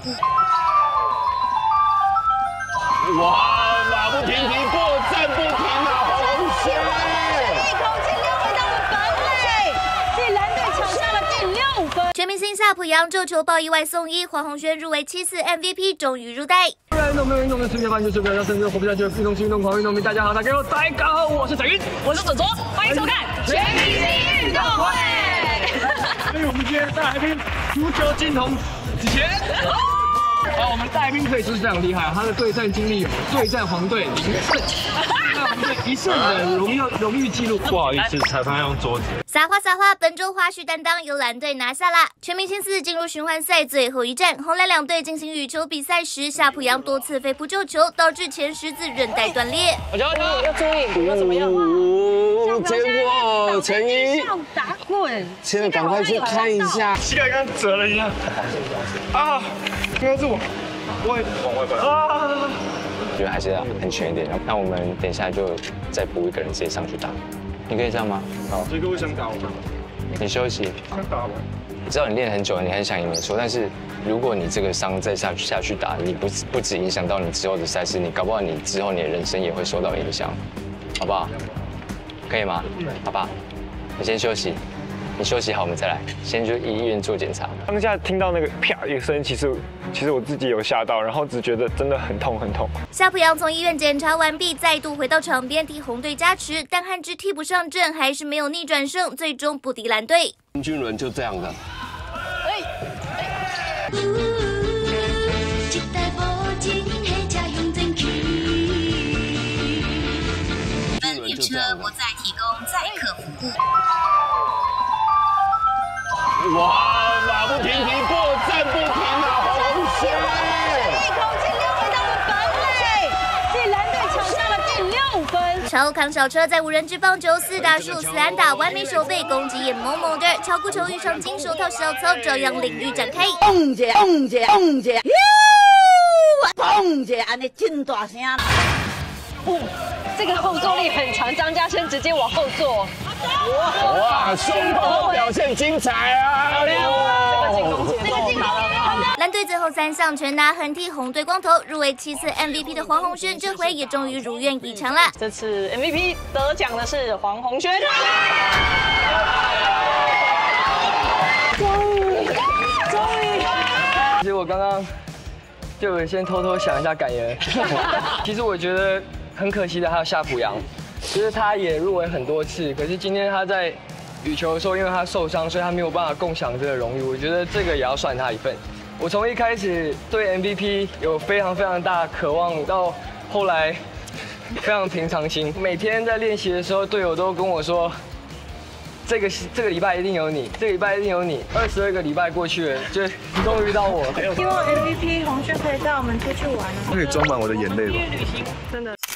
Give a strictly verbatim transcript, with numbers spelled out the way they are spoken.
哇，马不停蹄，过站不停啊，红轩！ 一口气溜回到了本垒，替蓝队抢下了第六分。全明星夏普阳救球报意外送医，黄宏轩入围七次 M V P， 终于入袋。 运动没有运动的世界番就是不要让甚至活不下去的运动是运动狂运动迷。大家好，大家好，大家好，我是彩云， 我是左左，欢迎收看《全明星运动会》。 所以我们今天大来宾足球金童子贤。好，我们大来宾可以说是非常厉害，他的对战经历有对战黄队零胜，那我们队一胜的荣誉荣誉记录。不好意思，裁判用桌子。 撒花撒花！本周花絮担当由蓝队拿下啦。全明星四进入循环赛最后一战，红蓝两队进行羽球比赛时，夏普阳多次飞扑救球，导致前十字韧带断裂。 我教他要注意，要怎么样？ 结果陈一打滚， 现在赶快去看一下， 膝盖刚折了一下，啊，哥住，我往外奔啊！ 我觉得还是要安全一点。那我们等一下就再补一个人直接上去打，你可以这样吗？ 好，这个我想打我。 你休息。 想打我。 我知道你练很久了，你很想赢没错，但是如果你这个伤再下去下去打，你不不只影响到你之后的赛事，你搞不好你之后你的人生也会受到影响，好不好？可以吗？好吧，你先休息。 你休息好，我们再来。先去医院做检查。 当下听到那个啪一声，其实其实我自己有吓到，然后只觉得真的很痛很痛。 夏普阳从医院检查完毕，再度回到场边替红队加持，但汉之替补上阵，还是没有逆转胜，最终不敌蓝队。 林俊伦就这样的。哎。 本列车不再提供载客服务。 哇，马不停蹄，过站不停啊，红轩！ 一口气溜回到了本垒，替蓝队抢下了第六分。超康小车在无人之棒球四打数四安打，完美守备，攻击也猛猛的。超酷球遇上金手套小操，照样领域展开。 蹦姐，蹦姐，蹦姐，蹦姐，安尼真大声。 哦，这个后坐力很强，张家轩直接往后坐。 哇，胸口表现精彩啊！ 这个进攻节奏打得好。 蓝队最后三项全拿，横替红队光头。入围七次 M V P 的黄宏轩，这回也终于如愿以偿了。 这次 M V P 得奖的是黄宏轩。终于，终于！ 其实我刚刚就先偷偷想一下感言。其实我觉得很可惜的还有夏普阳。 其实他也入围很多次，可是今天他在羽球的时候，因为他受伤，所以他没有办法共享这个荣誉。我觉得这个也要算他一份。我从一开始对 M V P 有非常非常大的渴望，到后来非常平常心。每天在练习的时候，队友都跟我说，这个这个礼拜一定有你，这个礼拜一定有你。二十二个礼拜过去了，就终于到我。 希望 M V P 红轩可以带我们出去玩。 他可以装满我的眼泪吧？ 旅行真的。